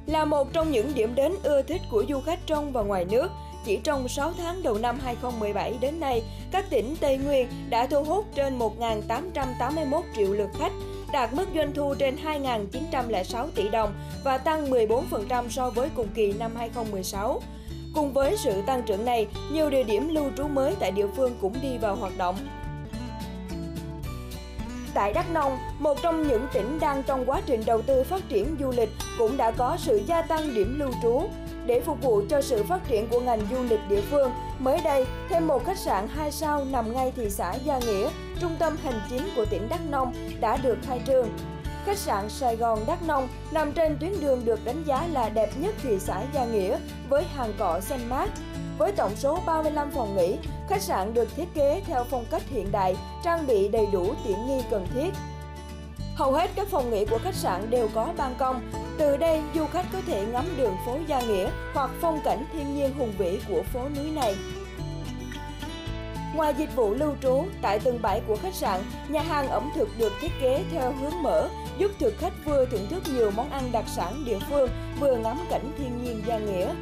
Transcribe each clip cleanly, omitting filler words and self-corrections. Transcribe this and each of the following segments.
Là một trong những điểm đến ưa thích của du khách trong và ngoài nước, chỉ trong 6 tháng đầu năm 2017 đến nay, các tỉnh Tây Nguyên đã thu hút trên 1.881 triệu lượt khách, đạt mức doanh thu trên 2.906 tỷ đồng và tăng 14% so với cùng kỳ năm 2016. Cùng với sự tăng trưởng này, nhiều địa điểm lưu trú mới tại địa phương cũng đi vào hoạt động. Tại Đắk Nông, một trong những tỉnh đang trong quá trình đầu tư phát triển du lịch, cũng đã có sự gia tăng điểm lưu trú. Để phục vụ cho sự phát triển của ngành du lịch địa phương, mới đây, thêm một khách sạn 2 sao nằm ngay thị xã Gia Nghĩa, trung tâm hành chính của tỉnh Đắk Nông, đã được khai trương. Khách sạn Sài Gòn Đắk Nông nằm trên tuyến đường được đánh giá là đẹp nhất thị xã Gia Nghĩa với hàng cọ xanh mát. Với tổng số 35 phòng nghỉ, khách sạn được thiết kế theo phong cách hiện đại, trang bị đầy đủ tiện nghi cần thiết. Hầu hết các phòng nghỉ của khách sạn đều có ban công. Từ đây, du khách có thể ngắm đường phố Gia Nghĩa hoặc phong cảnh thiên nhiên hùng vĩ của phố núi này. Ngoài dịch vụ lưu trú, tại tầng 7 của khách sạn, nhà hàng ẩm thực được thiết kế theo hướng mở, giúp thực khách vừa thưởng thức nhiều món ăn đặc sản địa phương, vừa ngắm cảnh thiên nhiên Gia Nghĩa.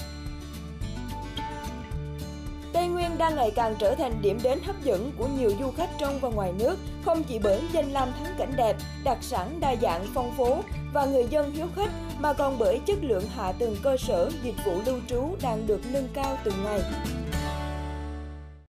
Tây Nguyên đang ngày càng trở thành điểm đến hấp dẫn của nhiều du khách trong và ngoài nước, không chỉ bởi danh lam thắng cảnh đẹp, đặc sản đa dạng phong phú và người dân hiếu khách, mà còn bởi chất lượng hạ tầng cơ sở, dịch vụ lưu trú đang được nâng cao từng ngày.